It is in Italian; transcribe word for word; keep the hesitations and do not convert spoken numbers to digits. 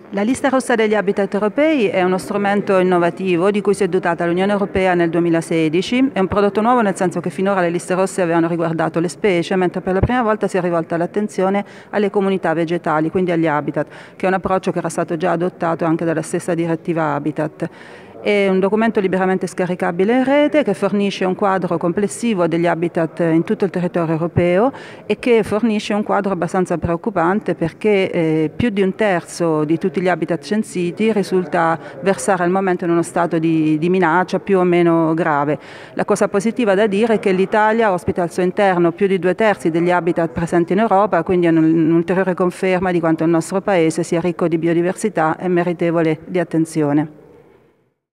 La lista rossa degli habitat europei è uno strumento innovativo di cui si è dotata l'Unione Europea nel duemilasedici. È un prodotto nuovo nel senso che finora le liste rosse avevano riguardato le specie, mentre per la prima volta si è rivolta l'attenzione alle comunità vegetali, quindi agli habitat, che è un approccio che era stato già adottato anche dalla stessa direttiva Habitat. È un documento liberamente scaricabile in rete che fornisce un quadro complessivo degli habitat in tutto il territorio europeo e che fornisce un quadro abbastanza preoccupante perché eh, più di un terzo di tutti gli habitat censiti risulta versare al momento in uno stato di, di minaccia più o meno grave. La cosa positiva da dire è che l'Italia ospita al suo interno più di due terzi degli habitat presenti in Europa, quindi è un'ulteriore conferma di quanto il nostro paese sia ricco di biodiversità e meritevole di attenzione.